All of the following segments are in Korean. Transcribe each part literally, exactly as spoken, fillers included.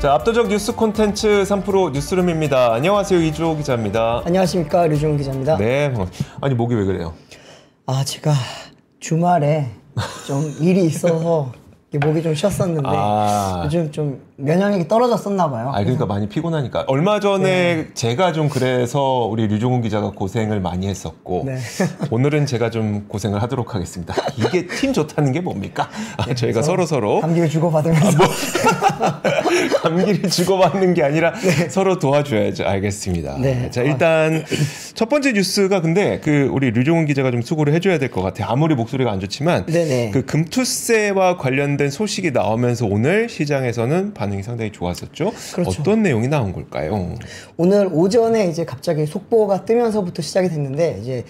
자, 압도적 뉴스 콘텐츠 삼 프로 뉴스룸입니다. 안녕하세요, 이주호 기자입니다. 안녕하십니까, 류중훈 기자입니다. 네, 뭐, 아니 목이 왜 그래요? 아, 제가 주말에 좀 일이 있어서 목이 좀 쉬었었는데 아... 요즘 좀 면역력이 떨어졌었나 봐요. 아, 그러니까 많이 피곤하니까. 얼마 전에 네. 제가 좀 그래서 우리 류중훈 기자가 고생을 많이 했었고 네. 오늘은 제가 좀 고생을 하도록 하겠습니다. 이게 팀 좋다는 게 뭡니까? 아, 네, 저희가 서로 서로 감기를 주고받으면서 아, 뭐... 감기를 주고받는 게 아니라 네. 서로 도와줘야죠. 알겠습니다. 네. 자, 일단 첫 번째 뉴스가 근데 그 우리 류중훈 기자가 좀 수고를 해줘야 될 것 같아요. 아무리 목소리가 안 좋지만 네네. 그 금투세와 관련된 소식이 나오면서 오늘 시장에서는 반응이 상당히 좋았었죠. 그렇죠. 어떤 내용이 나온 걸까요? 오늘 오전에 이제 갑자기 속보가 뜨면서부터 시작이 됐는데 이제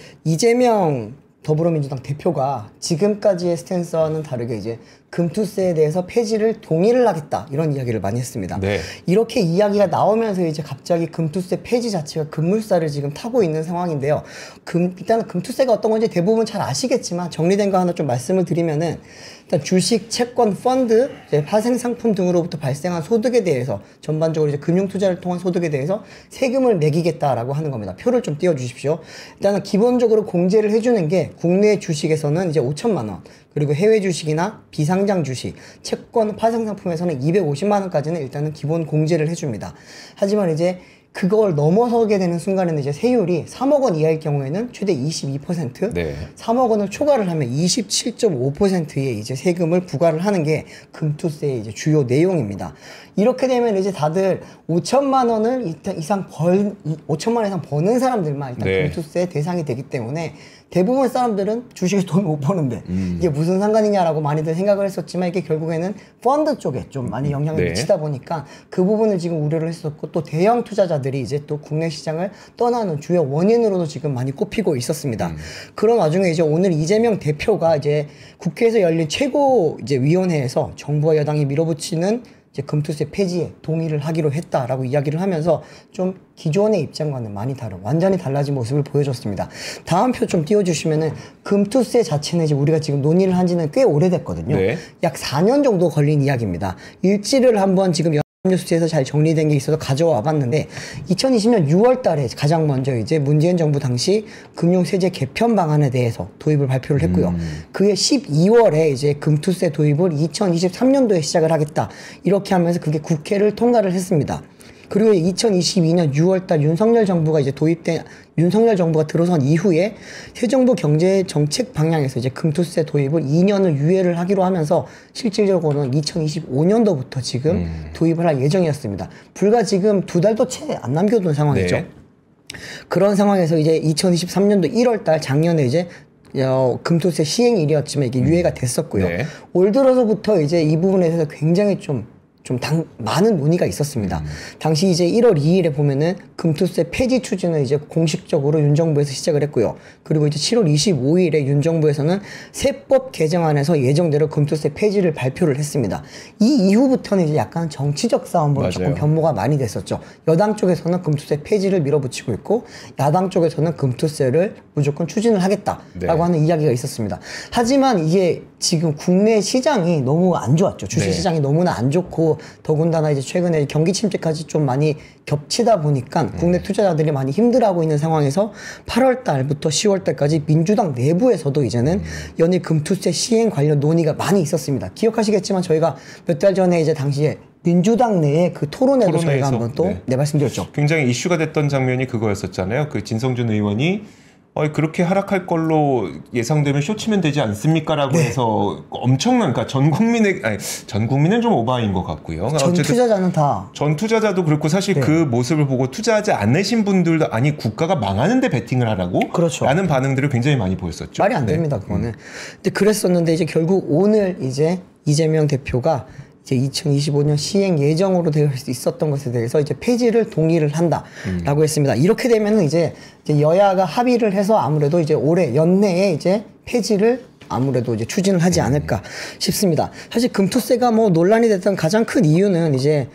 이재명 더불어민주당 대표가 지금까지의 스탠스와는 다르게 이제 금투세에 대해서 폐지를 동의를 하겠다 이런 이야기를 많이 했습니다. 네. 이렇게 이야기가 나오면서 이제 갑자기 금투세 폐지 자체가 급물살을 지금 타고 있는 상황인데요. 금, 일단은 금투세가 어떤 건지 대부분 잘 아시겠지만 정리된 거 하나 좀 말씀을 드리면은 일단 주식, 채권, 펀드, 이제 파생 상품 등으로부터 발생한 소득에 대해서 전반적으로 이제 금융 투자를 통한 소득에 대해서 세금을 매기겠다라고 하는 겁니다. 표를 좀 띄워 주십시오. 일단은 기본적으로 공제를 해주는 게 국내 주식에서는 이제 오천만 원, 그리고 해외 주식이나 비상장 주식, 채권, 파생 상품에서는 이백오십만 원까지는 일단은 기본 공제를 해줍니다. 하지만 이제 그걸 넘어서게 되는 순간에는 이제 세율이 삼억 원 이하일 경우에는 최대 이십이 퍼센트, 네. 삼억 원을 초과를 하면 이십칠 점 오 퍼센트의 이제 세금을 부과를 하는 게 금투세의 이제 주요 내용입니다. 이렇게 되면 이제 다들 오천만 원을 이상 벌, 오천만 원 이상 버는 사람들만 일단 네. 금투세 대상이 되기 때문에 대부분 사람들은 주식에 돈 못 버는데 음. 이게 무슨 상관이냐라고 많이들 생각을 했었지만 이게 결국에는 펀드 쪽에 좀 많이 영향을 네. 미치다 보니까 그 부분을 지금 우려를 했었고 또 대형 투자자들이 이제 또 국내 시장을 떠나는 주요 원인으로도 지금 많이 꼽히고 있었습니다. 음. 그런 와중에 이제 오늘 이재명 대표가 이제 국회에서 열린 최고 이제 위원회에서 정부와 여당이 밀어붙이는 이제 금투세 폐지에 동의를 하기로 했다라고 이야기를 하면서 좀 기존의 입장과는 많이 다른 완전히 달라진 모습을 보여줬습니다. 다음 표 좀 띄워주시면은 금투세 자체는 이제 우리가 지금 논의를 한 지는 꽤 오래됐거든요. 네. 약 사 년 정도 걸린 이야기입니다. 일지를 한번 지금 뉴스에서 잘 정리된 게 있어서 가져와 봤는데 이천이십 년 유월 달에 가장 먼저 이제 문재인 정부 당시 금융세제 개편 방안에 대해서 도입을 발표를 했고요. 음. 그해 십이월에 이제 금투세 도입을 이천이십삼 년도에 시작을 하겠다. 이렇게 하면서 그게 국회를 통과를 했습니다. 그리고 이천이십이 년 유월 달 윤석열 정부가 이제 도입된 윤석열 정부가 들어선 이후에 새 정부 경제 정책 방향에서 이제 금투세 도입을 이 년을 유예를 하기로 하면서 실질적으로는 이천이십오 년도부터 지금 음. 도입을 할 예정이었습니다. 불과 지금 두 달도 채 안 남겨둔 상황이죠. 네. 그런 상황에서 이제 이천이십삼 년도 일월 달 작년에 이제 어, 금투세 시행일이었지만 이게 유예가 됐었고요. 네. 올 들어서부터 이제 이 부분에 대해서 굉장히 좀 좀 당, 많은 논의가 있었습니다. 음. 당시 이제 일월 이일에 보면은 금투세 폐지 추진을 이제 공식적으로 윤 정부에서 시작을 했고요. 그리고 이제 칠월 이십오일에 윤 정부에서는 세법 개정안에서 예정대로 금투세 폐지를 발표를 했습니다. 이 이후부터는 이제 약간 정치적 싸움으로 맞아요. 조금 변모가 많이 됐었죠. 여당 쪽에서는 금투세 폐지를 밀어붙이고 있고 야당 쪽에서는 금투세를 무조건 추진을 하겠다라고 네. 하는 이야기가 있었습니다. 하지만 이게 지금 국내 시장이 너무 안 좋았죠. 주식 시장이 네. 너무나 안 좋고 더군다나 이제 최근에 경기 침체까지 좀 많이 겹치다 보니까 음. 국내 투자자들이 많이 힘들어하고 있는 상황에서 팔월 달부터 시월 달까지 민주당 내부에서도 이제는 음. 연일 금투세 시행 관련 논의가 많이 있었습니다. 기억하시겠지만 저희가 몇 달 전에 이제 당시에 민주당 내에 그 토론회도 토론회에서, 저희가 한번 또 네. 네, 말씀드렸죠. 굉장히 이슈가 됐던 장면이 그거였었잖아요. 그 진성준 의원이 어, 그렇게 하락할 걸로 예상되면 쇼치면 되지 않습니까? 라고 네. 해서 엄청난, 그러니까 전 국민의, 아니, 전 국민은 좀 오바인 것 같고요. 전 투자자는 다. 전 투자자도 그렇고 사실 네. 그 모습을 보고 투자하지 않으신 분들도 아니, 국가가 망하는데 베팅을 하라고? 그렇죠. 라는 반응들을 굉장히 많이 보였었죠. 말이 안 네. 됩니다, 그거는. 음. 근데 그랬었는데 이제 결국 오늘 이제 이재명 대표가 이제 이천이십오 년 시행 예정으로 되어 있었던 것에 대해서 이제 폐지를 동의를 한다라고 음. 했습니다. 이렇게 되면은 이제, 이제 여야가 합의를 해서 아무래도 이제 올해 연내에 이제 폐지를 아무래도 이제 추진을 하지 않을까 싶습니다. 사실 금투세가 뭐 논란이 됐던 가장 큰 이유는 이제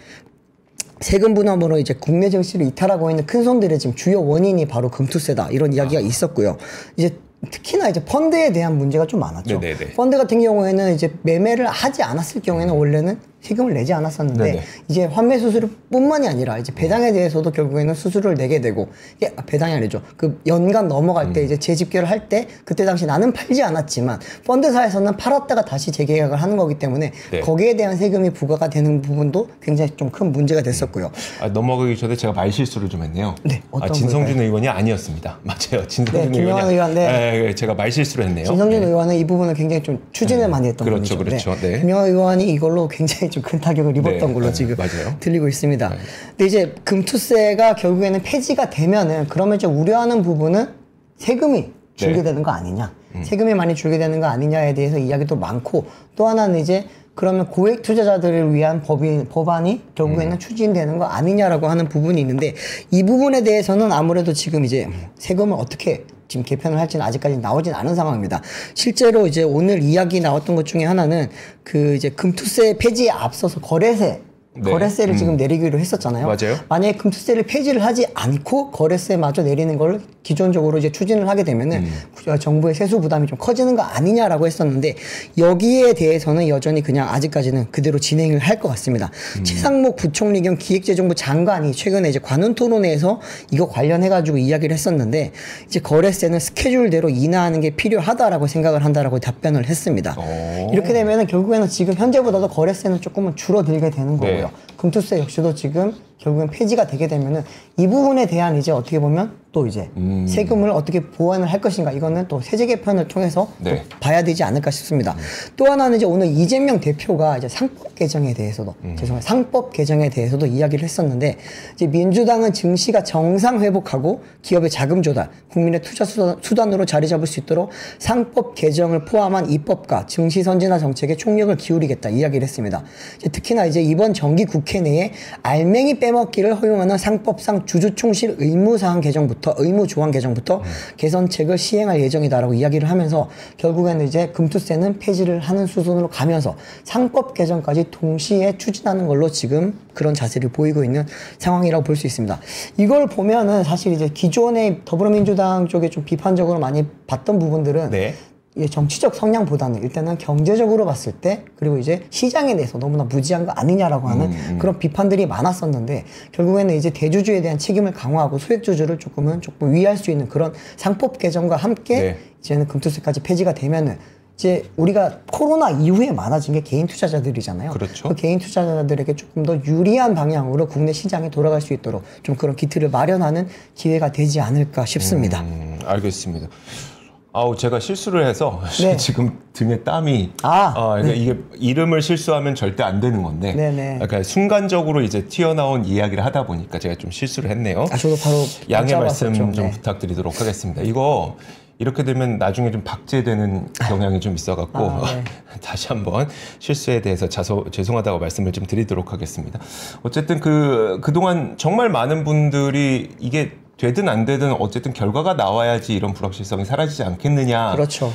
세금 분업으로 이제 국내 증시를 이탈하고 있는 큰 손들의 지금 주요 원인이 바로 금투세다 이런 이야기가 있었고요. 이제 특히나 이제 펀드에 대한 문제가 좀 많았죠. 네네네. 펀드 같은 경우에는 이제 매매를 하지 않았을 경우에는 원래는 세금을 내지 않았었는데 네네. 이제 환매 수수료뿐만이 아니라 이제 배당에 대해서도 결국에는 수수료를 내게 되고 이게 배당이 아니죠. 그 연간 넘어갈 때 음. 이제 재집계를 할 때 그때 당시 나는 팔지 않았지만 펀드사에서는 팔았다가 다시 재계약을 하는 거기 때문에 네. 거기에 대한 세금이 부과가 되는 부분도 굉장히 좀 큰 문제가 됐었고요. 음. 아, 넘어가기 전에 제가 말실수를 좀 했네요. 네, 어떤 아, 진성준 걸까요? 의원이 아니었습니다. 맞아요. 진성준 네, 의원이 의원, 네. 네, 제가 말실수를 했네요. 진성준 네. 의원은 이 부분을 굉장히 좀 추진을 네. 많이 했던 그렇죠, 분이죠. 그렇죠. 네. 김영하 의원이 이걸로 굉장히 좀 큰 타격을 입었던 네. 걸로 네. 지금 맞아요. 들리고 있습니다. 네. 근데 이제 금투세가 결국에는 폐지가 되면은 그러면 좀 우려하는 부분은 세금이 줄게 네. 되는 거 아니냐, 음. 세금이 많이 줄게 되는 거 아니냐에 대해서 이야기도 많고 또 하나는 이제 그러면 고액 투자자들을 위한 법이, 법안이 결국에는 음. 추진되는 거 아니냐라고 하는 부분이 있는데 이 부분에 대해서는 아무래도 지금 이제 세금을 어떻게 지금 개편을 할지는 아직까지 나오진 않은 상황입니다. 실제로 이제 오늘 이야기 나왔던 것 중에 하나는 그 이제 금투세 폐지에 앞서서 거래세 네. 거래세를 음. 지금 내리기로 했었잖아요. 맞아요. 만약에 금투세를 폐지를 하지 않고 거래세마저 내리는 걸 기존적으로 이제 추진을 하게 되면은 음. 정부의 세수 부담이 좀 커지는 거 아니냐라고 했었는데 여기에 대해서는 여전히 그냥 아직까지는 그대로 진행을 할 것 같습니다. 음. 최상목 부총리 겸 기획재정부 장관이 최근에 이제 관훈 토론회에서 이거 관련해가지고 이야기를 했었는데 이제 거래세는 스케줄대로 인하하는 게 필요하다라고 생각을 한다라고 답변을 했습니다. 오. 이렇게 되면은 결국에는 지금 현재보다도 거래세는 조금은 줄어들게 되는 거고요. 네. 금투세 역시도 지금 결국엔 폐지가 되게 되면은 이 부분에 대한 이제 어떻게 보면 또 이제 음. 세금을 어떻게 보완을 할 것인가 이거는 또 세제 개편을 통해서 네. 또 봐야 되지 않을까 싶습니다. 음. 또 하나는 이제 오늘 이재명 대표가 이제 상법 개정에 대해서도 음. 죄송해요 상법 개정에 대해서도 이야기를 했었는데 이제 민주당은 증시가 정상 회복하고 기업의 자금 조달, 국민의 투자 수단으로 자리 잡을 수 있도록 상법 개정을 포함한 입법과 증시 선진화 정책에 총력을 기울이겠다 이야기를 했습니다. 이제 특히나 이제 이번 정기 국회 내에 알맹이 빼먹기를 허용하는 상법상 주주총실 의무사항 개정부터 의무 조항 개정부터 음. 개선책을 시행할 예정이다라고 이야기를 하면서 결국에는 이제 금투세는 폐지를 하는 수순으로 가면서 상법 개정까지 동시에 추진하는 걸로 지금 그런 자세를 보이고 있는 상황이라고 볼 수 있습니다. 이걸 보면은 사실 이제 기존의 더불어민주당 쪽에 좀 비판적으로 많이 봤던 부분들은 네. 정치적 성향보다는 일단은 경제적으로 봤을 때 그리고 이제 시장에 대해서 너무나 무지한 거 아니냐라고 하는 음, 음. 그런 비판들이 많았었는데 결국에는 이제 대주주에 대한 책임을 강화하고 소액주주를 조금은 조금 위할 수 있는 그런 상법 개정과 함께 네. 이제는 금투세까지 폐지가 되면은 이제 우리가 코로나 이후에 많아진 게 개인 투자자들이잖아요. 그렇죠. 그 개인 투자자들에게 조금 더 유리한 방향으로 국내 시장에 돌아갈 수 있도록 좀 그런 기틀을 마련하는 기회가 되지 않을까 싶습니다. 음, 알겠습니다. 아우 제가 실수를 해서 네. 지금 등에 땀이 아, 어, 그러니까 네. 이게 이름을 실수하면 절대 안 되는 건데 네네. 그러니까 순간적으로 이제 튀어나온 이야기를 하다 보니까 제가 좀 실수를 했네요. 아 저도 바로 양해 말씀 좀 네. 부탁드리도록 하겠습니다. 이거 이렇게 되면 나중에 좀 박제되는 경향이 좀 있어갖고 아, 네. 다시 한번 실수에 대해서 자소, 죄송하다고 말씀을 좀 드리도록 하겠습니다. 어쨌든 그 그동안 정말 많은 분들이 이게 되든 안 되든 어쨌든 결과가 나와야지 이런 불확실성이 사라지지 않겠느냐라는 그렇죠.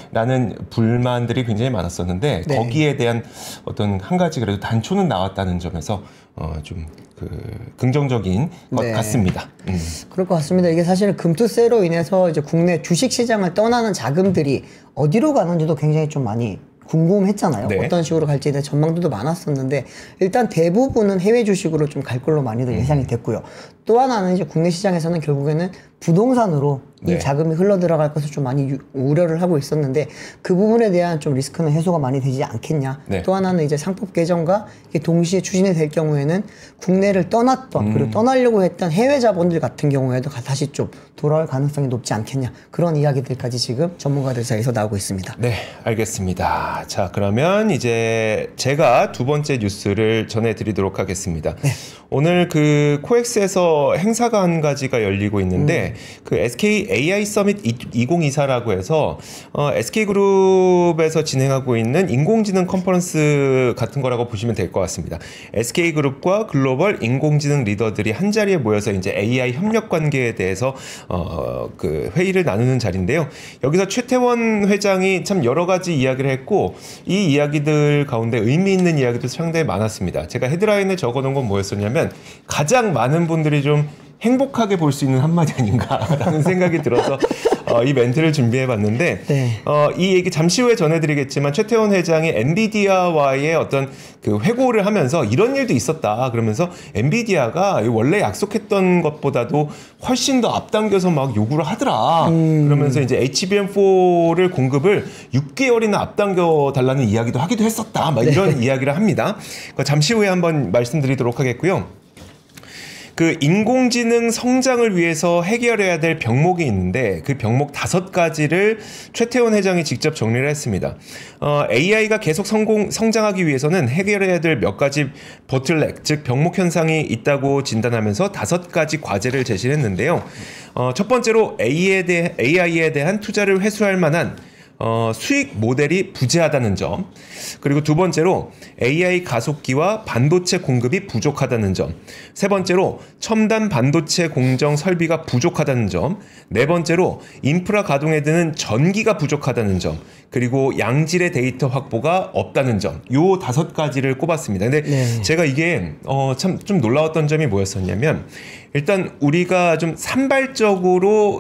불만들이 굉장히 많았었는데 네. 거기에 대한 어떤 한 가지 그래도 단초는 나왔다는 점에서 어 좀 그 긍정적인 것 네. 같습니다. 음. 그럴 것 같습니다. 이게 사실 금투세로 인해서 이제 국내 주식 시장을 떠나는 자금들이 어디로 가는지도 굉장히 좀 많이 궁금했잖아요. 네. 어떤 식으로 갈지에 대한 전망들도 많았었는데 일단 대부분은 해외 주식으로 좀 갈 걸로 많이들 예상이 됐고요. 또 하나는 이제 국내 시장에서는 결국에는 부동산으로 네. 이 자금이 흘러 들어갈 것을 좀 많이 유, 우려를 하고 있었는데 그 부분에 대한 좀 리스크는 해소가 많이 되지 않겠냐. 네. 또 하나는 이제 상법 개정과 이게 동시에 추진이 될 경우에는 국내를 떠났던 음. 그리고 떠나려고 했던 해외 자본들 같은 경우에도 다시 좀 돌아올 가능성이 높지 않겠냐. 그런 이야기들까지 지금 전문가들 사이에서 나오고 있습니다. 네, 알겠습니다. 자, 그러면 이제 제가 두 번째 뉴스를 전해드리도록 하겠습니다. 네. 오늘 그 코엑스에서 행사가 한 가지가 열리고 있는데 음. 그 에스케이 에이아이 서밋 이천이십사라고 해서 어, 에스케이그룹에서 진행하고 있는 인공지능 컨퍼런스 같은 거라고 보시면 될 것 같습니다. 에스케이그룹과 글로벌 인공지능 리더들이 한 자리에 모여서 이제 에이아이 협력 관계에 대해서 어, 그 회의를 나누는 자리인데요. 여기서 최태원 회장이 참 여러 가지 이야기를 했고 이 이야기들 가운데 의미 있는 이야기도 상당히 많았습니다. 제가 헤드라인에 적어놓은 건 뭐였었냐면 가장 많은 분들이 좀 행복하게 볼 수 있는 한마디 아닌가라는 생각이 들어서 어, 이 멘트를 준비해봤는데 네. 어, 이 얘기 잠시 후에 전해드리겠지만 최태원 회장이 엔비디아와의 어떤 그 회고를 하면서 이런 일도 있었다 그러면서 엔비디아가 원래 약속했던 것보다도 훨씬 더 앞당겨서 막 요구를 하더라 음. 그러면서 이제 에이치비엠포를 공급을 육 개월이나 앞당겨 달라는 이야기도 하기도 했었다 막 이런 네. 이야기를 합니다. 잠시 후에 한번 말씀드리도록 하겠고요. 그 인공지능 성장을 위해서 해결해야 될 병목이 있는데 그 병목 다섯 가지를 최태원 회장이 직접 정리를 했습니다. 어, 에이아이가 계속 성공, 성장하기 위해서는 해결해야 될 몇 가지 보틀렉, 즉 병목 현상이 있다고 진단하면서 다섯 가지 과제를 제시를 했는데요. 어, 첫 번째로 에이아이에, 대해, 에이아이에 대한 투자를 회수할 만한 어, 수익 모델이 부재하다는 점. 그리고 두 번째로 에이아이 가속기와 반도체 공급이 부족하다는 점. 세 번째로 첨단 반도체 공정 설비가 부족하다는 점. 네 번째로 인프라 가동에 드는 전기가 부족하다는 점. 그리고 양질의 데이터 확보가 없다는 점. 요 다섯 가지를 꼽았습니다. 근데 네. 제가 이게 어, 참 좀 놀라웠던 점이 뭐였었냐면 일단 우리가 좀 산발적으로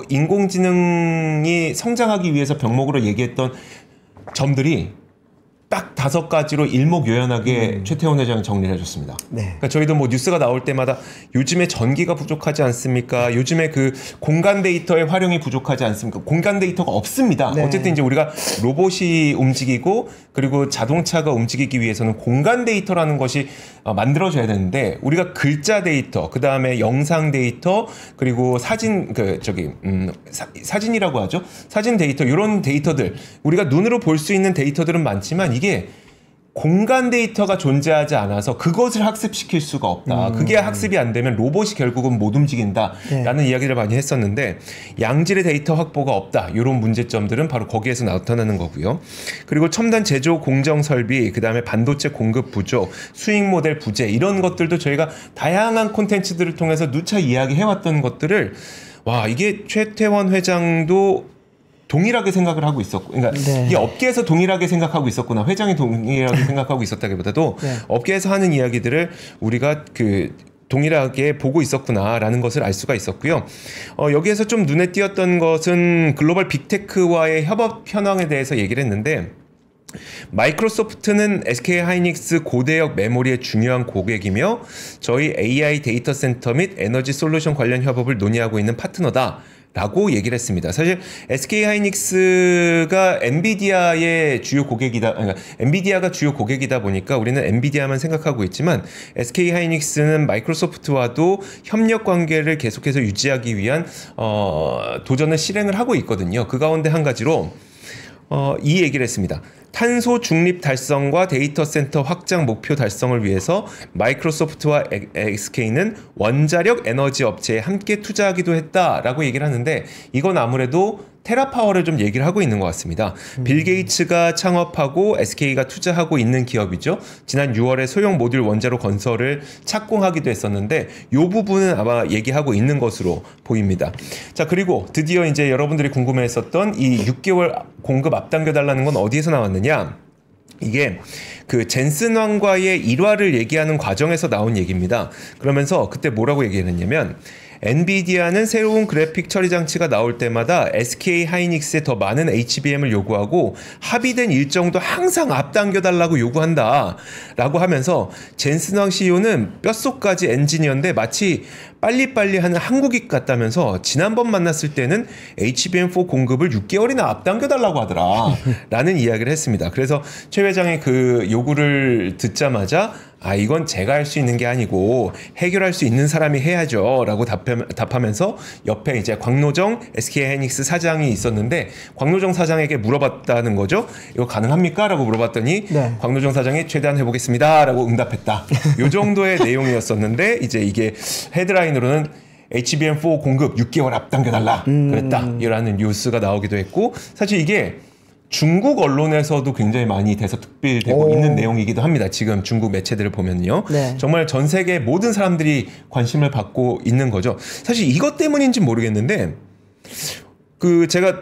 인공지능이 성장하기 위해서 병목으로 얘기했던 점들이 딱 다섯 가지로 일목요연하게 음. 최태원 회장이 정리를 해줬습니다. 네. 그러니까 저희도 뭐 뉴스가 나올 때마다 요즘에 전기가 부족하지 않습니까? 요즘에 그 공간 데이터의 활용이 부족하지 않습니까? 공간 데이터가 없습니다. 네. 어쨌든 이제 우리가 로봇이 움직이고 그리고 자동차가 움직이기 위해서는 공간 데이터라는 것이 만들어져야 되는데 우리가 글자 데이터, 그 다음에 영상 데이터, 그리고 사진 그 저기 음, 사, 사진이라고 하죠. 사진 데이터 이런 데이터들 우리가 눈으로 볼 수 있는 데이터들은 많지만 이게 공간 데이터가 존재하지 않아서 그것을 학습시킬 수가 없다. 음. 그게 학습이 안 되면 로봇이 결국은 못 움직인다라는 네. 이야기를 많이 했었는데 양질의 데이터 확보가 없다. 이런 문제점들은 바로 거기에서 나타나는 거고요. 그리고 첨단 제조 공정 설비, 그다음에 반도체 공급 부족, 수익 모델 부재 이런 것들도 저희가 다양한 콘텐츠들을 통해서 누차 이야기해왔던 것들을 와 이게 최태원 회장도 동일하게 생각을 하고 있었고, 그러니까 네. 이게 업계에서 동일하게 생각하고 있었구나, 회장이 동일하게 생각하고 있었다기보다도 네. 업계에서 하는 이야기들을 우리가 그 동일하게 보고 있었구나라는 것을 알 수가 있었고요. 어, 여기에서 좀 눈에 띄었던 것은 글로벌 빅테크와의 협업 현황에 대해서 얘기를 했는데. 마이크로소프트는 에스케이하이닉스 고대역 메모리의 중요한 고객이며 저희 에이아이 데이터 센터 및 에너지 솔루션 관련 협업을 논의하고 있는 파트너다. 라고 얘기를 했습니다. 사실 에스케이하이닉스가 엔비디아의 주요 고객이다, 그러니까 엔비디아가 주요 고객이다 보니까 우리는 엔비디아만 생각하고 있지만 에스케이하이닉스는 마이크로소프트와도 협력 관계를 계속해서 유지하기 위한 어, 도전을 실행을 하고 있거든요. 그 가운데 한 가지로 어, 이 얘기를 했습니다. 탄소 중립 달성과 데이터 센터 확장 목표 달성을 위해서 마이크로소프트와 에스케이는 원자력 에너지 업체에 함께 투자하기도 했다라고 얘기를 하는데 이건 아무래도 테라파워를 좀 얘기를 하고 있는 것 같습니다. 음. 빌 게이츠가 창업하고 에스케이가 투자하고 있는 기업이죠. 지난 유월에 소형 모듈 원자로 건설을 착공하기도 했었는데 이 부분은 아마 얘기하고 있는 것으로 보입니다. 자, 그리고 드디어 이제 여러분들이 궁금해했었던 이 육 개월 공급 앞당겨달라는 건 어디에서 나왔느냐? 이게 그 젠슨 왕과의 일화를 얘기하는 과정에서 나온 얘기입니다. 그러면서 그때 뭐라고 얘기했냐면 엔비디아는 새로운 그래픽 처리 장치가 나올 때마다 에스케이하이닉스에 더 많은 에이치비엠을 요구하고 합의된 일정도 항상 앞당겨달라고 요구한다 라고 하면서 젠슨 왕 씨이오는 뼛속까지 엔지니어인데 마치 빨리빨리 하는 한국인 같다면서 지난번 만났을 때는 에이치비엠 사 공급을 육 개월이나 앞당겨달라고 하더라 라는 이야기를 했습니다. 그래서 최 회장의 그 요구를 듣자마자 아 이건 제가 할 수 있는 게 아니고 해결할 수 있는 사람이 해야죠 라고 답하, 답하면서 옆에 이제 광노정 에스케이하이닉스 사장이 있었는데 광노정 사장에게 물어봤다는 거죠. 이거 가능합니까? 라고 물어봤더니 네. 광노정 사장이 최대한 해보겠습니다 라고 응답했다. 이 정도의 내용이었었는데 이제 이게 헤드라인으로는 에이치비엠 사 공급 육 개월 앞당겨달라 그랬다 이라는 뉴스가 나오기도 했고 사실 이게 중국 언론에서도 굉장히 많이 대서특필되고 오. 있는 내용이기도 합니다. 지금 중국 매체들을 보면요. 네. 정말 전 세계 모든 사람들이 관심을 받고 있는 거죠. 사실 이것 때문인지 모르겠는데 그 제가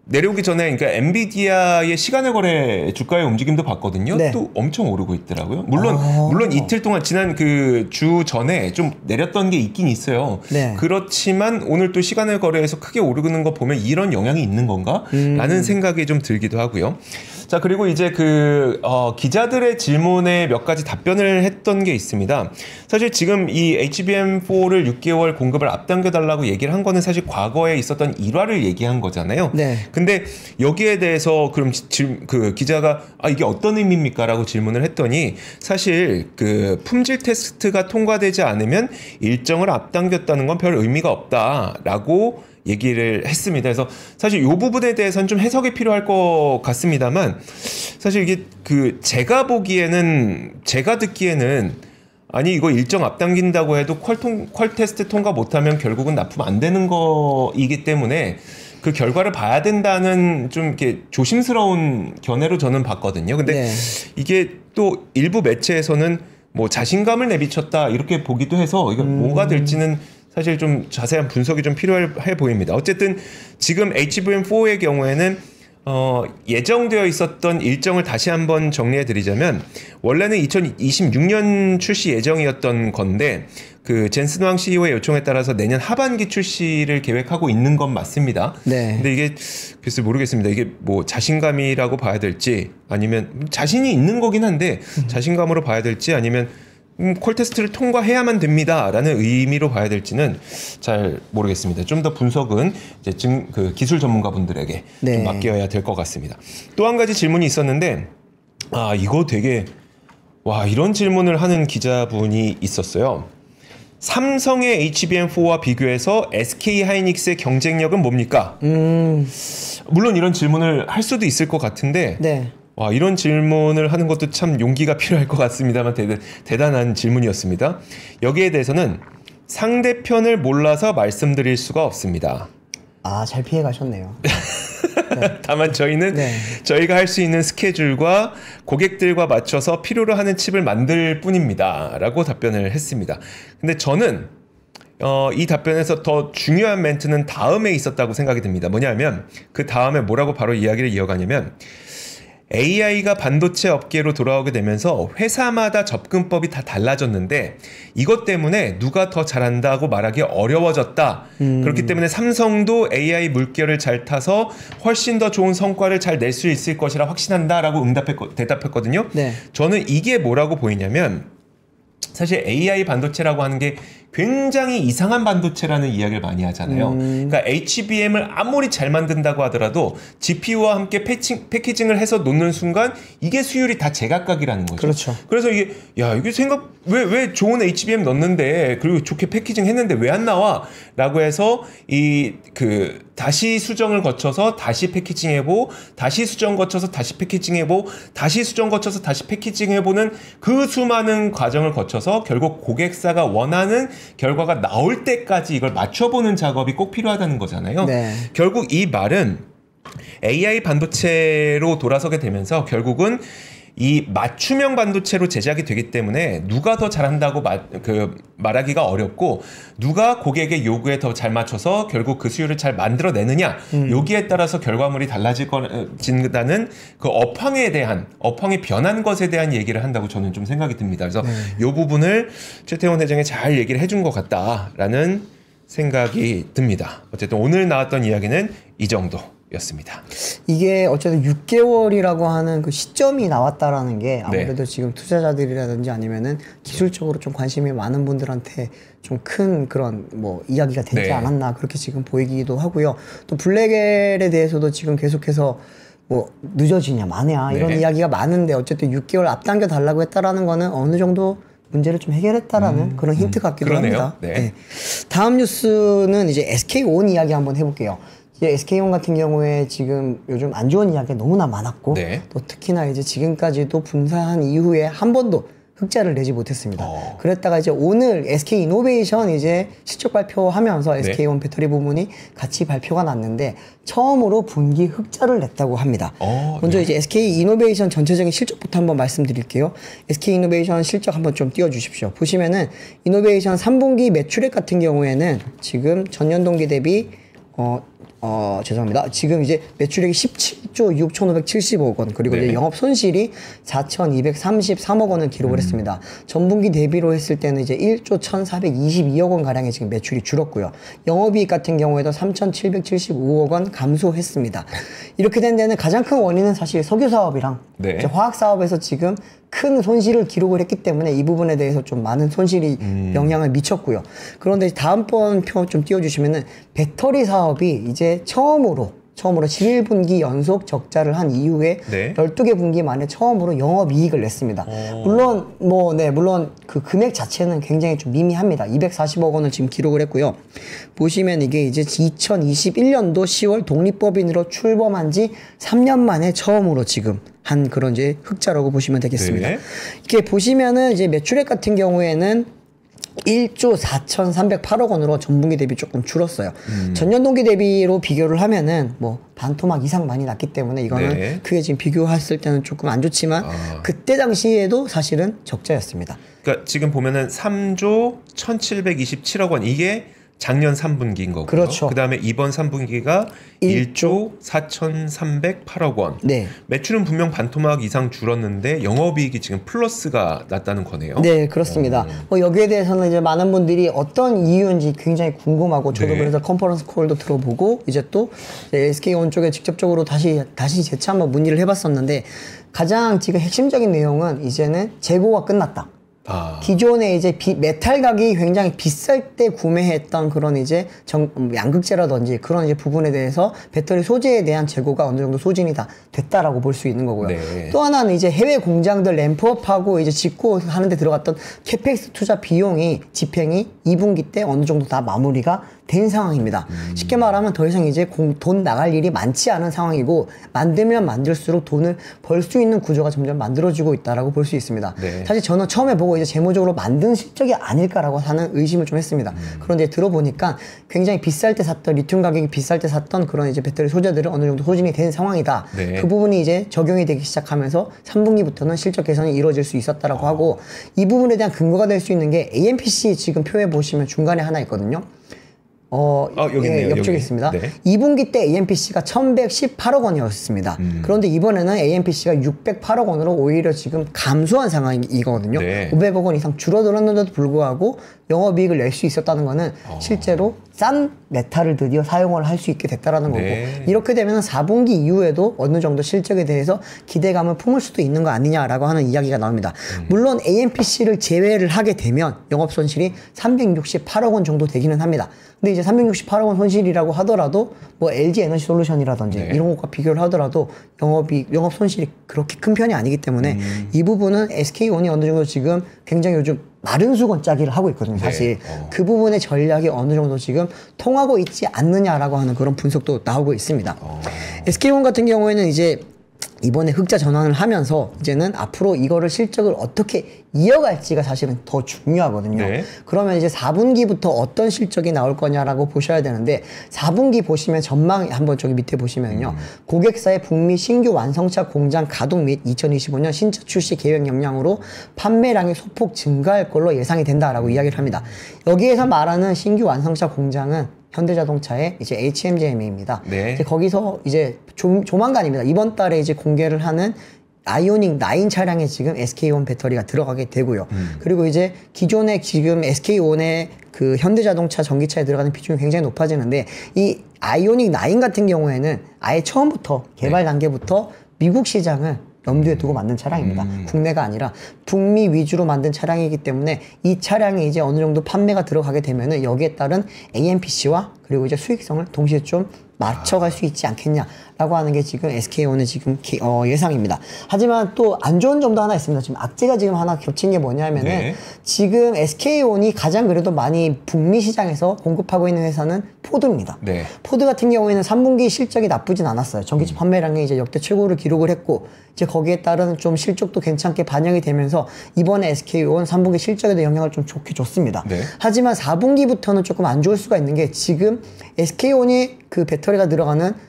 내려오기 전에 그러니까 엔비디아의 시간의 거래 주가의 움직임도 봤거든요. 네. 또 엄청 오르고 있더라고요. 물론 아~ 물론 이틀 동안 지난 그 주 전에 좀 내렸던 게 있긴 있어요. 네. 그렇지만 오늘 또 시간의 거래에서 크게 오르는 거 보면 이런 영향이 있는 건가? 음. 라는 생각이 좀 들기도 하고요. 자, 그리고 이제 그, 어, 기자들의 질문에 몇 가지 답변을 했던 게 있습니다. 사실 지금 이 에이치비엠 포를 육 개월 공급을 앞당겨달라고 얘기를 한 거는 사실 과거에 있었던 일화를 얘기한 거잖아요. 네. 근데 여기에 대해서 그럼 질, 그 기자가 아, 이게 어떤 의미입니까? 라고 질문을 했더니 사실 그 품질 테스트가 통과되지 않으면 일정을 앞당겼다는 건 별 의미가 없다라고 얘기를 했습니다. 그래서 사실 이 부분에 대해서는 좀 해석이 필요할 것 같습니다만 사실 이게 그 제가 보기에는 제가 듣기에는 아니 이거 일정 앞당긴다고 해도 퀄, 통, 퀄 테스트 통과 못하면 결국은 납품 안 되는 거이기 때문에 그 결과를 봐야 된다는 좀 이렇게 조심스러운 견해로 저는 봤거든요. 근데 네. 이게 또 일부 매체에서는 뭐 자신감을 내비쳤다 이렇게 보기도 해서 이거 음. 뭐가 될지는 사실 좀 자세한 분석이 좀 필요해 보입니다. 어쨌든 지금 에이치비엠 포의 경우에는 어, 예정되어 있었던 일정을 다시 한번 정리해 드리자면 원래는 이천이십육 년 출시 예정이었던 건데 그 젠슨 왕 씨이오의 요청에 따라서 내년 하반기 출시를 계획하고 있는 건 맞습니다. 네. 근데 이게 글쎄 모르겠습니다. 이게 뭐 자신감이라고 봐야 될지 아니면 자신이 있는 거긴 한데 자신감으로 봐야 될지 아니면 음, 콜 테스트를 통과해야만 됩니다. 라는 의미로 봐야 될지는 잘 모르겠습니다. 좀 더 분석은 이제 증, 그 기술 전문가분들에게 네. 좀 맡겨야 될 것 같습니다. 또 한 가지 질문이 있었는데, 아, 이거 되게, 와, 이런 질문을 하는 기자분이 있었어요. 삼성의 에이치비엠 포와 비교해서 에스케이 하이닉스의 경쟁력은 뭡니까? 음. 물론 이런 질문을 할 수도 있을 것 같은데, 네. 와, 이런 질문을 하는 것도 참 용기가 필요할 것 같습니다만 대단, 대단한 질문이었습니다. 여기에 대해서는 상대편을 몰라서 말씀드릴 수가 없습니다. 아, 잘 피해 가셨네요. 네. 다만 저희는 네. 저희가 할 수 있는 스케줄과 고객들과 맞춰서 필요로 하는 칩을 만들 뿐입니다. 라고 답변을 했습니다. 근데 저는 어, 이 답변에서 더 중요한 멘트는 다음에 있었다고 생각이 듭니다. 뭐냐면 그 다음에 뭐라고 바로 이야기를 이어가냐면 에이아이가 반도체 업계로 돌아오게 되면서 회사마다 접근법이 다 달라졌는데 이것 때문에 누가 더 잘한다고 말하기 어려워졌다. 음. 그렇기 때문에 삼성도 에이아이 물결을 잘 타서 훨씬 더 좋은 성과를 잘 낼 수 있을 것이라 확신한다라고 응답했, 대답했거든요. 네. 저는 이게 뭐라고 보이냐면 사실 에이아이 반도체라고 하는 게 굉장히 이상한 반도체라는 이야기를 많이 하잖아요. 음. 그러니까 에이치비엠을 아무리 잘 만든다고 하더라도 지피유와 함께 패칭, 패키징을 해서 놓는 순간 이게 수율이 다 제각각이라는 거죠. 그렇죠. 그래서 이게 야 이게 생각 왜, 왜 좋은 에이치비엠 넣는데 그리고 좋게 패키징 했는데 왜 안 나와? 라고 해서 이 그 다시 수정을 거쳐서 다시 패키징해보 다시 수정 거쳐서 다시 패키징해보 다시 수정 거쳐서 다시 패키징해보는 그 수많은 과정을 거쳐서 결국 고객사가 원하는 결과가 나올 때까지 이걸 맞춰보는 작업이 꼭 필요하다는 거잖아요. 네. 결국 이 말은 에이아이 반도체로 돌아서게 되면서 결국은 이 맞춤형 반도체로 제작이 되기 때문에 누가 더 잘한다고 마, 그 말하기가 어렵고 누가 고객의 요구에 더 잘 맞춰서 결국 그 수율을 잘 만들어내느냐 음. 여기에 따라서 결과물이 달라진다는 그 업황에 대한 업황이 변한 것에 대한 얘기를 한다고 저는 좀 생각이 듭니다. 그래서 네. 이 부분을 최태원 회장이 잘 얘기를 해준 것 같다라는 생각이 듭니다. 어쨌든 오늘 나왔던 이야기는 이 정도. 였습니다. 이게 어쨌든 육 개월이라고 하는 그 시점이 나왔다라는 게 아무래도 네. 지금 투자자들이라든지 아니면은 기술적으로 좀 관심이 많은 분들한테 좀 큰 그런 뭐 이야기가 되지 네. 않았나 그렇게 지금 보이기도 하고요. 또 블랙엘에 대해서도 지금 계속해서 뭐 늦어지냐 마냐 이런 네. 이야기가 많은데 어쨌든 육 개월 앞당겨 달라고 했다라는 거는 어느 정도 문제를 좀 해결했다라는 음, 그런 힌트 같기도 음, 합니다. 네. 네. 다음 뉴스는 이제 에스케이온 이야기 한번 해볼게요. 에스케이온 같은 경우에 지금 요즘 안 좋은 이야기가 너무나 많았고 네. 또 특히나 이제 지금까지도 분사한 이후에 한 번도 흑자를 내지 못했습니다. 어. 그랬다가 이제 오늘 에스케이이노베이션 이제 실적 발표하면서 네. 에스케이온 배터리 부문이 같이 발표가 났는데 처음으로 분기 흑자를 냈다고 합니다. 어, 먼저 네. 이제 에스케이이노베이션 전체적인 실적부터 한번 말씀드릴게요. 에스케이이노베이션 실적 한번 좀 띄워주십시오. 보시면은 이노베이션 삼 분기 매출액 같은 경우에는 지금 전년 동기 대비 어 어, 죄송합니다. 지금 이제 매출액이 십칠조 육천오백칠십억 원, 그리고 네. 이제 영업 손실이 사천이백삼십삼억 원을 기록을 음. 했습니다. 전분기 대비로 했을 때는 이제 일조 천사백이십이억 원 가량의 지금 매출이 줄었고요. 영업이익 같은 경우에도 삼천칠백칠십오억 원 감소했습니다. 이렇게 된 데는 가장 큰 원인은 사실 석유 사업이랑 네. 화학 사업에서 지금 큰 손실을 기록을 했기 때문에 이 부분에 대해서 좀 많은 손실이 음. 영향을 미쳤고요. 그런데 다음번 표 좀 띄워주시면은 배터리 사업이 이제 처음으로 처음으로 십일 분기 연속 적자를 한 이후에 네. 열두 개 분기 만에 처음으로 영업이익을 냈습니다. 오. 물론 뭐 네 물론 그 금액 자체는 굉장히 좀 미미합니다. 이백사십억 원을 지금 기록을 했고요. 보시면 이게 이제 이천이십일 년도 시월 독립법인으로 출범한 지 삼 년 만에 처음으로 지금 한 그런 이제 흑자라고 보시면 되겠습니다. 네. 이렇게 보시면은 이제 매출액 같은 경우에는 일조 사천삼백팔억 원으로 전분기 대비 조금 줄었어요. 음. 전년 동기 대비로 비교를 하면은 뭐 반토막 이상 많이 났기 때문에 이거는 네. 크게 지금 비교했을 때는 조금 안 좋지만 아. 그때 당시에도 사실은 적자였습니다. 그러니까 지금 보면은 삼조 천칠백이십칠억 원 이게 작년 삼 분기인 거고요. 그렇죠. 그다음에 이번 삼 분기가 일조 사천삼백팔억 원. 네. 매출은 분명 반토막 이상 줄었는데 영업이익이 지금 플러스가 났다는 거네요. 네, 그렇습니다. 어. 뭐 여기에 대해서는 이제 많은 분들이 어떤 이유인지 굉장히 궁금하고 저도 네. 그래서 컨퍼런스 콜도 들어보고 이제 또 에스케이온 쪽에 직접적으로 다시 다시 재차 한번 문의를 해봤었는데 가장 지금 핵심적인 내용은 이제는 재고가 끝났다. 아. 기존에 이제 비, 메탈 가격이 굉장히 비쌀 때 구매했던 그런 이제 정, 양극재라든지 그런 이제 부분에 대해서 배터리 소재에 대한 재고가 어느 정도 소진이 다 됐다라고 볼 수 있는 거고요. 네. 또 하나는 이제 해외 공장들 램프업하고 이제 짓고 하는데 들어갔던 캐펙스 투자 비용이 집행이 이 분기 때 어느 정도 다 마무리가 된 상황입니다. 음. 쉽게 말하면 더 이상 이제 공, 돈 나갈 일이 많지 않은 상황이고 만들면 만들수록 돈을 벌 수 있는 구조가 점점 만들어지고 있다라고 볼 수 있습니다. 네. 사실 저는 처음에 보고 이제 재무적으로 만든 실적이 아닐까라고 하는 의심을 좀 했습니다. 음. 그런데 들어보니까 굉장히 비쌀 때 샀던 리튬 가격이 비쌀 때 샀던 그런 이제 배터리 소재들은 어느 정도 소진이 된 상황이다. 네. 그 부분이 이제 적용이 되기 시작하면서 삼 분기부터는 실적 개선이 이루어질 수 있었다라고 어. 하고 이 부분에 대한 근거가 될 수 있는 게 에이엠피씨 지금 표에 보시면 중간에 하나 있거든요. 어, 어 여기 있네요. 예, 옆쪽에 여기. 있습니다. 네. 이 분기 때 에이엠피씨가 천백십팔억 원이었습니다. 음. 그런데 이번에는 에이엠피씨가 육백팔억 원으로 오히려 지금 감소한 상황이거든요. 네. 오백억 원 이상 줄어들었는데도 불구하고 영업이익을 낼 수 있었다는 거는 어. 실제로 싼 메탈을 드디어 사용을 할 수 있게 됐다라는 거고 네. 이렇게 되면 사 분기 이후에도 어느 정도 실적에 대해서 기대감을 품을 수도 있는 거 아니냐라고 하는 이야기가 나옵니다. 음. 물론 에이엠피씨를 제외를 하게 되면 영업 손실이 삼백육십팔억 원 정도 되기는 합니다. 근데 이제 삼백육십팔억 원 손실이라고 하더라도 뭐 엘지 에너지 솔루션이라든지 네. 이런 것과 비교를 하더라도 영업이 영업 손실이 그렇게 큰 편이 아니기 때문에 음. 이 부분은 에스케이온이 어느 정도 지금 굉장히 요즘 마른 수건 짜기를 하고 있거든요. 사실 네. 어. 그 부분의 전략이 어느 정도 지금 통하고 있지 않느냐라고 하는 그런 분석도 나오고 있습니다. 어. 에스케이온 같은 경우에는 이제 이번에 흑자 전환을 하면서 이제는 앞으로 이거를 실적을 어떻게 이어갈지가 사실은 더 중요하거든요. 네. 그러면 이제 사 분기부터 어떤 실적이 나올 거냐라고 보셔야 되는데 사 분기 보시면 전망 한번 저기 밑에 보시면요. 음. 고객사의 북미 신규 완성차 공장 가동 및 이천이십오 년 신차 출시 계획 역량으로 판매량이 소폭 증가할 걸로 예상이 된다라고 이야기를 합니다. 여기에서 말하는 신규 완성차 공장은 현대자동차의 이제 에이치엠제엠에이입니다. 네. 이제 거기서 이제 조, 조만간입니다. 이번 달에 이제 공개를 하는 아이오닉 나인 차량에 지금 에스케이온 배터리가 들어가게 되고요. 음. 그리고 이제 기존에 지금 에스케이온의 그 현대자동차 전기차에 들어가는 비중이 굉장히 높아지는데 이 아이오닉 나인 같은 경우에는 아예 처음부터 개발 네. 단계부터 미국 시장을 염두에 두고 만든 차량입니다. 음. 국내가 아니라 북미 위주로 만든 차량이기 때문에 이 차량이 이제 어느 정도 판매가 들어가게 되면은 여기에 따른 에이엠피씨와 그리고 이제 수익성을 동시에 좀 맞춰갈 수 있지 않겠냐라고 하는 게 지금 에스케이온의 지금 기, 어, 예상입니다. 하지만 또 안 좋은 점도 하나 있습니다. 지금 악재가 지금 하나 겹친 게 뭐냐면은 네. 지금 에스케이온이 가장 그래도 많이 북미 시장에서 공급하고 있는 회사는 포드입니다. 네. 포드 같은 경우에는 삼 분기 실적이 나쁘진 않았어요. 전기차 판매량이 이제 역대 최고를 기록을 했고 이제 거기에 따른 좀 실적도 괜찮게 반영이 되면서 이번에 에스케이온 삼 분기 실적에도 영향을 좀 좋게 줬습니다. 네. 하지만 사 분기부터는 조금 안 좋을 수가 있는 게 지금 에스케이온이 그 배터리가 들어가는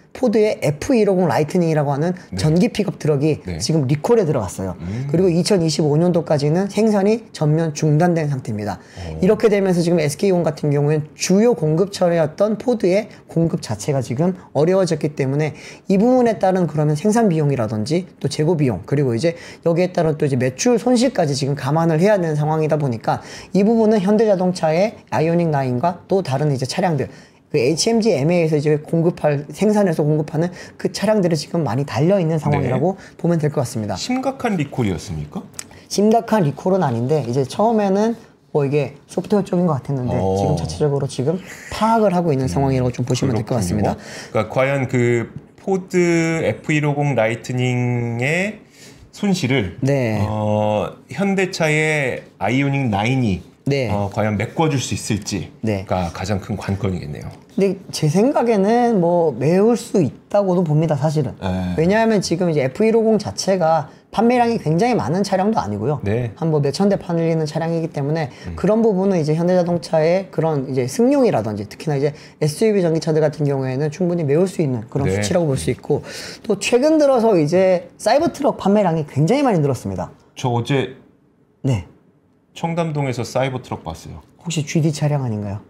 포드의 에프 백오십 라이트닝이라고 하는 네. 전기 픽업 트럭이 네. 지금 리콜에 들어갔어요. 음. 그리고 이천이십오 년도까지는 생산이 전면 중단된 상태입니다. 오. 이렇게 되면서 지금 에스케이온 같은 경우에는 주요 공급처였던 포드의 공급 자체가 지금 어려워졌기 때문에 이 부분에 따른 그러면 생산 비용이라든지 또 재고 비용 그리고 이제 여기에 따른 또 이제 매출 손실까지 지금 감안을 해야 되는 상황이다 보니까 이 부분은 현대자동차의 아이오닉 나인과 또 다른 이제 차량들 그 에이치엠지 엠에이에서 이제 공급할 생산해서 공급하는 그 차량들이 지금 많이 달려 있는 상황이라고 네. 보면 될 것 같습니다. 심각한 리콜이었습니까? 심각한 리콜은 아닌데 이제 처음에는 뭐 이게 소프트웨어 쪽인 것 같았는데 어. 지금 자체적으로 지금 파악을 하고 있는 음, 상황이라고 좀 보시면 될 것 같습니다. 그러니까 과연 그 포드 에프 백오십 라이트닝의 손실을 네. 어, 현대차의 아이오닉 나인이 네. 어, 과연 메꿔줄 수 있을지가 네. 가장 큰 관건이겠네요. 근데 제 생각에는 뭐 메울 수 있다고도 봅니다, 사실은. 에이. 왜냐하면 지금 이제 에프 백오십 자체가 판매량이 굉장히 많은 차량도 아니고요. 네. 한 뭐 몇천 대 팔리는 차량이기 때문에 음. 그런 부분은 이제 현대자동차의 그런 이제 승용이라든지 특히나 이제 에스유브이 전기차들 같은 경우에는 충분히 메울 수 있는 그런 네. 수치라고 볼 수 있고 또 최근 들어서 이제 사이버 트럭 판매량이 굉장히 많이 늘었습니다. 저 어제 네. 청담동에서 사이버 트럭 봤어요. 혹시 지디 차량 아닌가요?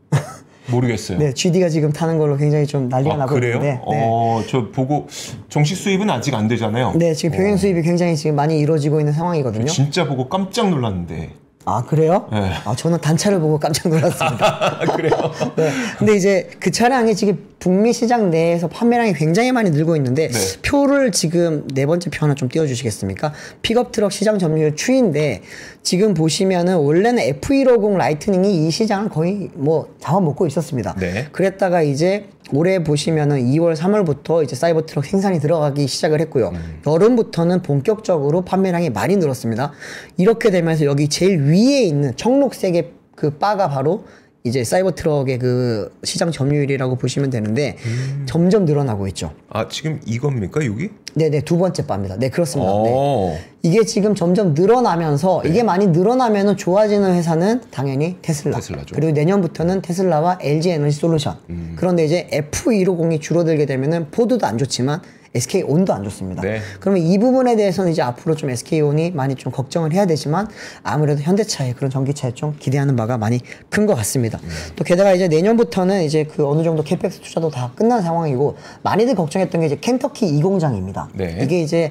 모르겠어요. 네, 지디가 지금 타는 걸로 굉장히 좀 난리가 아, 나고 그래요? 있는데. 네. 어, 저 보고 정식 수입은 아직 안 되잖아요. 네, 지금 병행 어. 수입이 굉장히 지금 많이 이루어지고 있는 상황이거든요. 진짜 보고 깜짝 놀랐는데. 아, 그래요? 네. 아, 저는 단차를 보고 깜짝 놀랐습니다. 그래요? 네. 근데 이제 그 차량이 지금 북미 시장 내에서 판매량이 굉장히 많이 늘고 있는데 네. 표를 지금 네 번째 표 하나 좀 띄워주시겠습니까? 픽업 트럭 시장 점유율 추이인데 지금 보시면은 원래는 에프 백오십 라이트닝이 이 시장을 거의 뭐 잡아먹고 있었습니다. 네. 그랬다가 이제 올해 보시면은 이월, 삼월부터 이제 사이버 트럭 생산이 들어가기 시작을 했고요. 음. 여름부터는 본격적으로 판매량이 많이 늘었습니다. 이렇게 되면서 여기 제일 위에 있는 청록색의 그 바가 바로 이제 사이버 트럭의 그 시장 점유율이라고 보시면 되는데 음. 점점 늘어나고 있죠. 아, 지금 이겁니까, 여기? 네네, 두 번째 바입니다. 네, 그렇습니다. 네. 이게 지금 점점 늘어나면서 네. 이게 많이 늘어나면은 좋아지는 회사는 당연히 테슬라. 테슬라죠. 그리고 내년부터는 테슬라와 엘지 에너지 솔루션. 음. 그런데 이제 에프 백오십이 줄어들게 되면은 포드도 안 좋지만 에스케이온도 안 좋습니다. 네. 그러면 이 부분에 대해서는 이제 앞으로 좀 에스케이온이 많이 좀 걱정을 해야 되지만 아무래도 현대차의 그런 전기차에 좀 기대하는 바가 많이 큰 것 같습니다. 음. 또 게다가 이제 내년부터는 이제 그 어느 정도 캐펙스 투자도 다 끝난 상황이고 많이들 걱정했던 게 이제 켄터키 이 공장입니다. 네. 이게 이제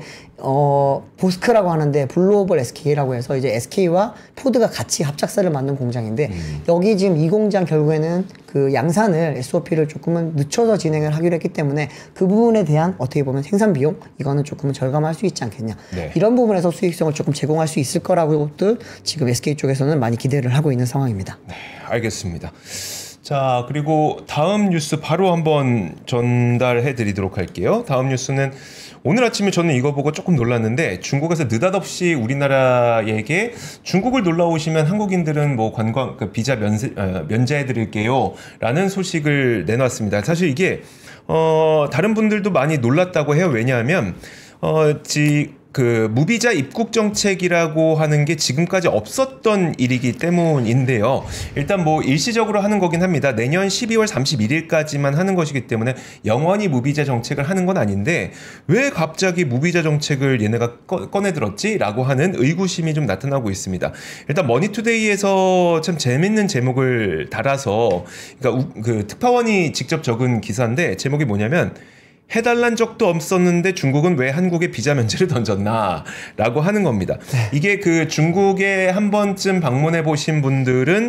어, 보스크라고 하는데 블루오벌 에스케이라고 해서 이제 에스케이와 포드가 같이 합작사를 만든 공장인데 음. 여기 지금 이 공장 결국에는 그 양산을 에스오피를 조금은 늦춰서 진행을 하기로 했기 때문에 그 부분에 대한 어떻게 보면 생산 비용 이거는 조금은 절감할 수 있지 않겠냐. 네. 이런 부분에서 수익성을 조금 제공할 수 있을 거라고도 지금 에스케이 쪽에서는 많이 기대를 하고 있는 상황입니다. 네, 알겠습니다. 자, 그리고 다음 뉴스 바로 한번 전달해 드리도록 할게요. 다음 뉴스는 오늘 아침에 저는 이거 보고 조금 놀랐는데 중국에서 느닷없이 우리나라에게 중국을 놀러 오시면 한국인들은 뭐 관광 그 비자 면세, 어, 면제해 드릴게요 라는 소식을 내놨습니다. 사실 이게 어, 다른 분들도 많이 놀랐다고 해요. 왜냐하면 어, 지 그 무비자 입국 정책이라고 하는 게 지금까지 없었던 일이기 때문인데요. 일단 뭐 일시적으로 하는 거긴 합니다. 내년 십이월 삼십일일까지만 하는 것이기 때문에 영원히 무비자 정책을 하는 건 아닌데 왜 갑자기 무비자 정책을 얘네가 꺼, 꺼내들었지라고 하는 의구심이 좀 나타나고 있습니다. 일단 머니투데이에서 참 재밌는 제목을 달아서 그러니까 우, 그 특파원이 직접 적은 기사인데 제목이 뭐냐면 해달란 적도 없었는데 중국은 왜 한국에 비자 면제를 던졌나 라고 하는 겁니다. 네. 이게 그 중국에 한 번쯤 방문해 보신 분들은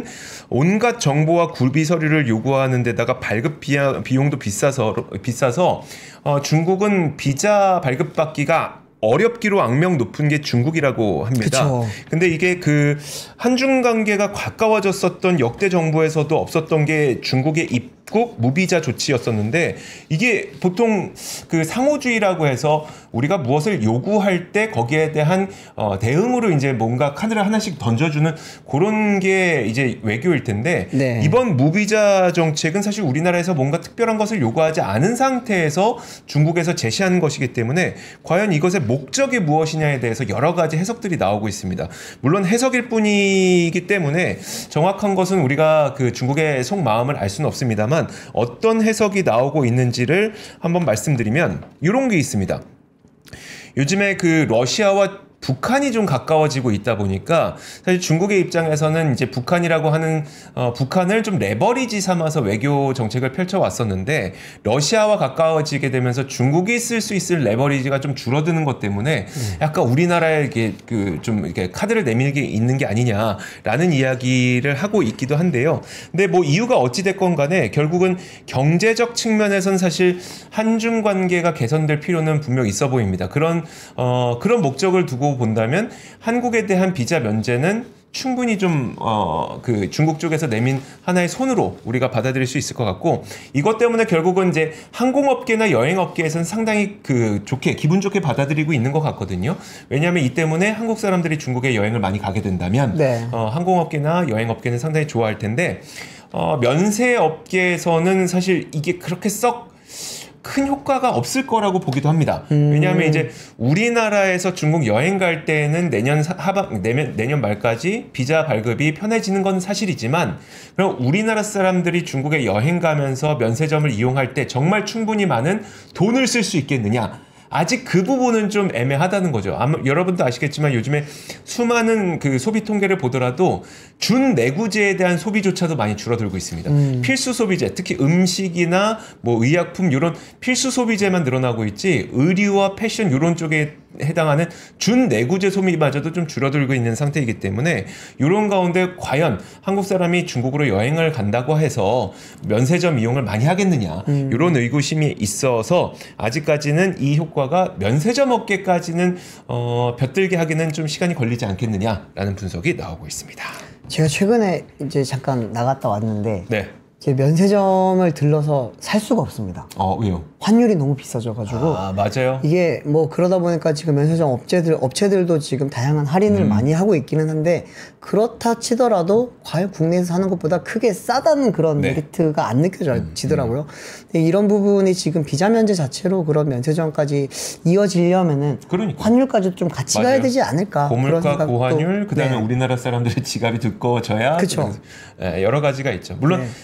온갖 정보와 굴비 서류를 요구하는 데다가 발급 비야, 비용도 비싸서, 비싸서 어, 중국은 비자 발급받기가 어렵기로 악명 높은 게 중국이라고 합니다. 그쵸. 근데 이게 그 한중 관계가 가까워졌었던 역대 정부에서도 없었던 게 중국의 입국 무비자 조치였었는데 이게 보통 그 상호주의라고 해서 우리가 무엇을 요구할 때 거기에 대한 어 대응으로 이제 뭔가 카드를 하나씩 던져주는 그런 게 이제 외교일 텐데 네. 이번 무비자 정책은 사실 우리나라에서 뭔가 특별한 것을 요구하지 않은 상태에서 중국에서 제시하는 것이기 때문에 과연 이것의 목적이 무엇이냐에 대해서 여러 가지 해석들이 나오고 있습니다. 물론 해석일 뿐이기 때문에 정확한 것은 우리가 그 중국의 속마음을 알 수는 없습니다만 있습니다만 어떤 해석이 나오고 있는지를 한번 말씀드리면 이런 게 있습니다. 요즘에 그 러시아와 북한이 좀 가까워지고 있다 보니까 사실 중국의 입장에서는 이제 북한이라고 하는 어, 북한을 좀 레버리지 삼아서 외교 정책을 펼쳐왔었는데 러시아와 가까워지게 되면서 중국이 쓸 수 있을 레버리지가 좀 줄어드는 것 때문에 약간 우리나라에게 그 좀 이렇게 카드를 내밀게 있는 게 아니냐라는 이야기를 하고 있기도 한데요. 근데 뭐 이유가 어찌 됐건 간에 결국은 경제적 측면에선 사실 한중 관계가 개선될 필요는 분명 있어 보입니다. 그런 어, 그런 목적을 두고 본다면 한국에 대한 비자 면제는 충분히 좀, 어, 그 중국 쪽에서 내민 하나의 손으로 우리가 받아들일 수 있을 것 같고 이것 때문에 결국은 이제 항공업계나 여행업계에서는 상당히 그 좋게, 기분 좋게 받아들이고 있는 것 같거든요. 왜냐하면 이 때문에 한국 사람들이 중국에 여행을 많이 가게 된다면 네. 어, 항공업계나 여행업계는 상당히 좋아할 텐데 어, 면세업계에서는 사실 이게 그렇게 썩 큰 효과가 없을 거라고 보기도 합니다. 음. 왜냐하면 이제 우리나라에서 중국 여행 갈 때는 내년 하반 내년, 내년 말까지 비자 발급이 편해지는 건 사실이지만 그럼 우리나라 사람들이 중국에 여행 가면서 면세점을 이용할 때 정말 충분히 많은 돈을 쓸 수 있겠느냐? 아직 그 부분은 좀 애매하다는 거죠. 아마 여러분도 아시겠지만 요즘에 수많은 그 소비 통계를 보더라도 준 내구재에 대한 소비조차도 많이 줄어들고 있습니다. 음. 필수 소비재, 특히 음식이나 뭐 의약품 이런 필수 소비재만 늘어나고 있지 의류와 패션 이런 쪽에 해당하는 준 내구재 소비마저도 좀 줄어들고 있는 상태이기 때문에 이런 가운데 과연 한국 사람이 중국으로 여행을 간다고 해서 면세점 이용을 많이 하겠느냐 음. 이런 의구심이 있어서 아직까지는 이 효과가 면세점 업계까지는 어, 벼들게 하기는 좀 시간이 걸리지 않겠느냐라는 분석이 나오고 있습니다. 제가 최근에 이제 잠깐 나갔다 왔는데 네. 제 면세점을 들러서 살 수가 없습니다. 어, 왜요? 환율이 너무 비싸져가지고. 아, 맞아요. 이게 뭐 그러다 보니까 지금 면세점 업체들, 업체들도 지금 다양한 할인을 음. 많이 하고 있기는 한데 그렇다 치더라도 과연 국내에서 사는 것보다 크게 싸다는 그런 네. 메리트가 안 느껴지더라고요. 음. 근데 이런 부분이 지금 비자 면제 자체로 그런 면세점까지 이어지려면은 그러니까. 환율까지 좀 같이 맞아요. 가야 되지 않을까. 고물가, 고환율, 그 다음에 네. 우리나라 사람들의 지갑이 두꺼워져야. 그쵸. 여러 가지가 있죠. 물론 네.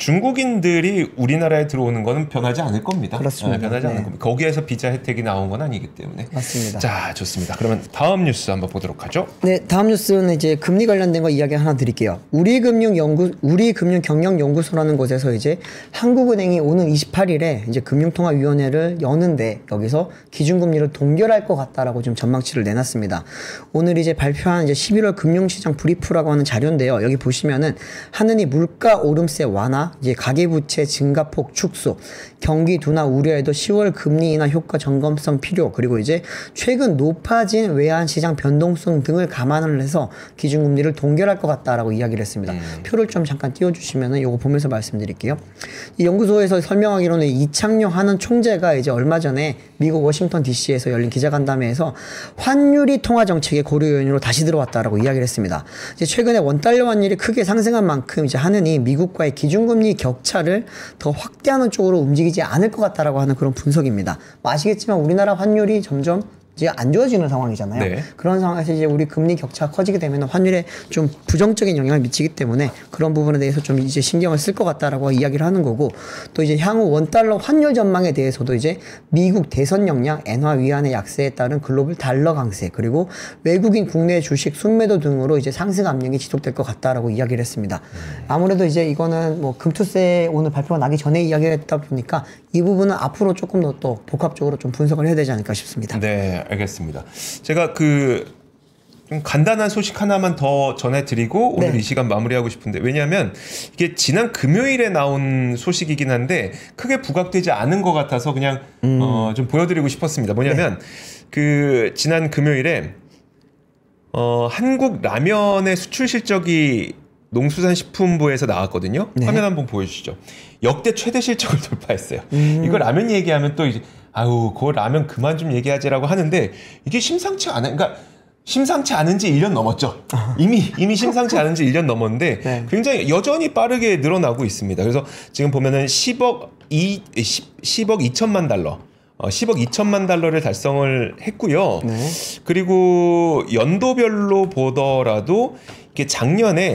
중국인들이 우리나라에 들어오는 거는 변하지 않을 겁니다. 그렇습니다. 네, 변하지 네. 않을 겁니다. 거기에서 비자 혜택이 나온 건 아니기 때문에. 맞습니다. 자, 좋습니다. 그러면 다음 뉴스 한번 보도록 하죠. 네, 다음 뉴스는 이제 금리 관련된 거 이야기 하나 드릴게요. 우리금융연구, 우리금융경영연구소라는 곳에서 이제 한국은행이 오는 이십팔 일에 이제 금융통화위원회를 여는데 여기서 기준금리를 동결할 것 같다라고 지금 전망치를 내놨습니다. 오늘 이제 발표한 이제 십일월 금융시장 브리프라고 하는 자료인데요. 여기 보시면은 하느니 물가 오름세 완화, 이제 가계부채 증가폭 축소, 경기 둔화 우려에도 시월 금리 인하 효과 점검성 필요, 그리고 이제 최근 높아진 외환시장 변동성 등을 감안을 해서 기준금리를 동결할 것 같다라고 이야기를 했습니다. 음. 표를 좀 잠깐 띄워주시면은 요거 보면서 말씀드릴게요. 이 연구소에서 설명하기로는 이창용 하는 총재가 이제 얼마 전에 미국 워싱턴 디씨에서 열린 기자간담회에서 환율이 통화 정책의 고려 요인으로 다시 들어왔다라고 이야기를 했습니다. 이제 최근에 원달러 환율이 크게 상승한 만큼 이제 하느니 미국과의 기준금리 격차를 더 확대하는 쪽으로 움직이지 않을 것 같다라고 하는 그런 분석입니다. 뭐 아시겠지만 우리나라 환율이 점점 이제 안 좋아지는 상황이잖아요. 네. 그런 상황에서 이제 우리 금리 격차가 커지게 되면 환율에 좀 부정적인 영향을 미치기 때문에 그런 부분에 대해서 좀 이제 신경을 쓸 것 같다라고 이야기를 하는 거고, 또 이제 향후 원달러 환율 전망에 대해서도 이제 미국 대선 역량, 엔화 위안의 약세에 따른 글로벌 달러 강세, 그리고 외국인 국내 주식 순매도 등으로 이제 상승 압력이 지속될 것 같다라고 이야기를 했습니다. 음. 아무래도 이제 이거는 뭐 금투세 오늘 발표가 나기 전에 이야기를 했다 보니까 이 부분은 앞으로 조금 더 또 복합적으로 좀 분석을 해야 되지 않을까 싶습니다. 네, 알겠습니다. 제가 그 좀 간단한 소식 하나만 더 전해드리고 오늘 네. 이 시간 마무리하고 싶은데, 왜냐하면 이게 지난 금요일에 나온 소식이긴 한데 크게 부각되지 않은 것 같아서 그냥 음. 어, 좀 보여드리고 싶었습니다. 뭐냐면 네. 그 지난 금요일에 어, 한국 라면의 수출 실적이 농수산식품부에서 나왔거든요. 네. 화면 한번 보여주시죠. 역대 최대 실적을 돌파했어요. 음. 이거 라면 얘기하면 또 이제 아유, 그거 라면 그만 좀 얘기하지라고 하는데 이게 심상치 않아. 그러니까 심상치 않은 지 일 년 넘었죠. 이미 이미 심상치 않은 지 일 년 넘었는데 네. 굉장히 여전히 빠르게 늘어나고 있습니다. 그래서 지금 보면은 십억 이 십억 이천만 달러. 어, 십억 이천만 달러를 달성을 했고요. 네. 그리고 연도별로 보더라도 이게 작년에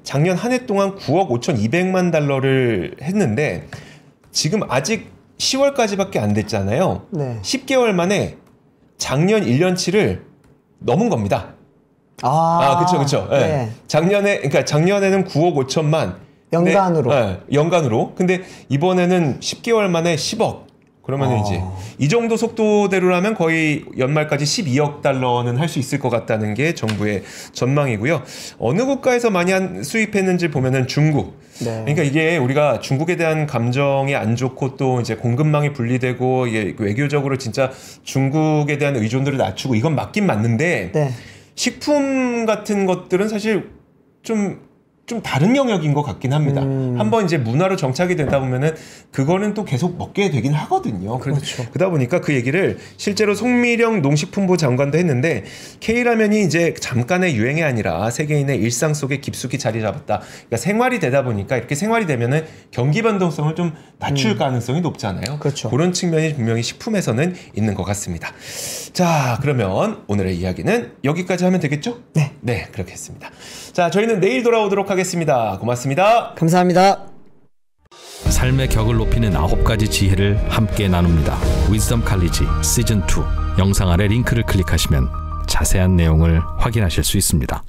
작년 한 해 동안 구억 오천이백만 달러를 했는데 지금 아직 시월까지밖에 안 됐잖아요. 네. 십 개월 만에 작년 일 년치를 넘은 겁니다. 아, 아, 그렇죠, 그렇죠. 네. 네. 작년에 그러니까 작년에는 구억 오천만 연간으로. 근데, 네, 연간으로. 근데 이번에는 십 개월 만에 십억. 그러면 아. 이제 이 정도 속도대로라면 거의 연말까지 십이억 달러는 할 수 있을 것 같다는 게 정부의 전망이고요. 어느 국가에서 많이 한, 수입했는지 보면은 중국. 네. 그러니까 이게 우리가 중국에 대한 감정이 안 좋고 또 이제 공급망이 분리되고 이게 외교적으로 진짜 중국에 대한 의존도를 낮추고 이건 맞긴 맞는데 네. 식품 같은 것들은 사실 좀 좀 다른 영역인 것 같긴 합니다. 음. 한번 이제 문화로 정착이 되다 보면은 그거는 또 계속 먹게 되긴 하거든요. 그렇죠. 그러다 보니까 그 얘기를 실제로 송미령 농식품부 장관도 했는데 K라면이 이제 잠깐의 유행이 아니라 세계인의 일상 속에 깊숙이 자리 잡았다. 그러니까 생활이 되다 보니까 이렇게 생활이 되면은 경기 변동성을 좀 낮출 음. 가능성이 높잖아요. 그렇죠. 그런 측면이 분명히 식품에서는 있는 것 같습니다. 자, 그러면 오늘의 이야기는 여기까지 하면 되겠죠? 네. 네, 그렇겠습니다. 자, 저희는 내일 돌아오도록 하겠습니다. 하겠습니다. 고맙습니다. 감사합니다. 삶의 격을 높이는 아홉 가지 지혜를 함께 나눕니다. 위즈덤 칼리지 시즌 투 영상 아래 링크를 클릭하시면 자세한 내용을 확인하실 수 있습니다.